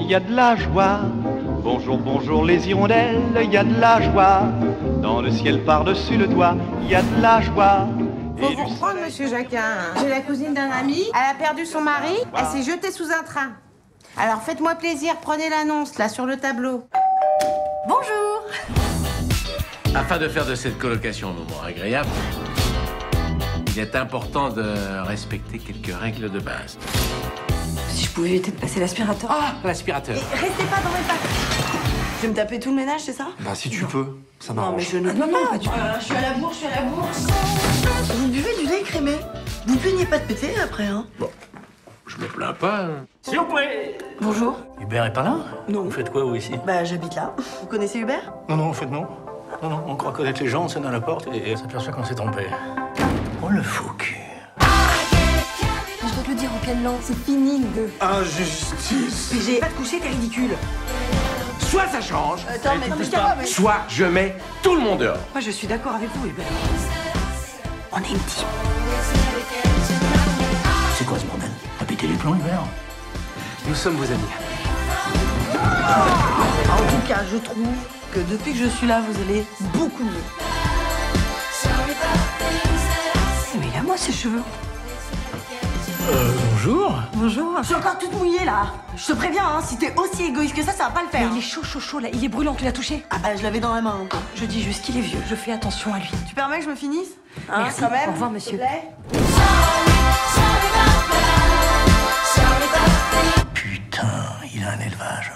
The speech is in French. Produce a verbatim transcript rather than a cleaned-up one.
il y a de la joie. Bonjour, bonjour les hirondelles, il y a de la joie. Dans le ciel par-dessus le toit, il y a de la joie. Faut vous reprendre, monsieur Jacquin. J'ai la cousine d'un ami, elle a perdu son mari, elle s'est jetée sous un train. Alors faites-moi plaisir, prenez l'annonce, là, sur le tableau. Bonjour. Afin de faire de cette colocation un moment agréable, il est important de respecter quelques règles de base. Si je pouvais éviter de passer l'aspirateur. Ah, l'aspirateur. Et restez pas dans mes pattes. Je vais me taper tout le ménage, c'est ça? Bah si tu peux, ça m'arrange. Non mais je ne peux pas. Tu... Euh, je suis à la bourse, je suis à la bourse. Vous buvez du lait crémé. Vous plaignez pas de péter après, hein? Bon, je me plains pas. Hein. S'il vous plaît. Bonjour. Hubert est pas là? Non. Vous faites quoi, vous, ici? Bah j'habite là. Vous connaissez Hubert? Non, non, en fait, non. Non, non, on croit connaître les gens, on sonne à la porte et on s'aperçoit qu'on s'est trompé. Oh, le faux cul. Je dois te le dire en quelle langue, c'est fini, nous deux. Injustice. P G, pas de coucher, t'es ridicule. Soit ça change, Attends, mais non, mais ça va, mais... soit je mets tout le monde dehors. Moi, je suis d'accord avec vous, Hubert. On est une team. C'est quoi ce bordel? T'as pété les plombs, Hubert? Nous sommes vos amis. En tout cas, je trouve que depuis que je suis là, vous allez beaucoup mieux. Mais il a moi ses cheveux. Euh, bonjour. Bonjour. Je suis encore toute mouillée là. Je te préviens, hein, si t'es aussi égoïste que ça, ça va pas le faire. Mais il est chaud, chaud, chaud là. Il est brûlant, tu l'as touché? Ah bah je l'avais dans la main. Je dis juste qu'il est vieux. Je fais attention à lui. Tu permets que je me finisse? Hein, Merci. quand même, Au revoir, s'il te monsieur. plaît. Putain, il a un élevage.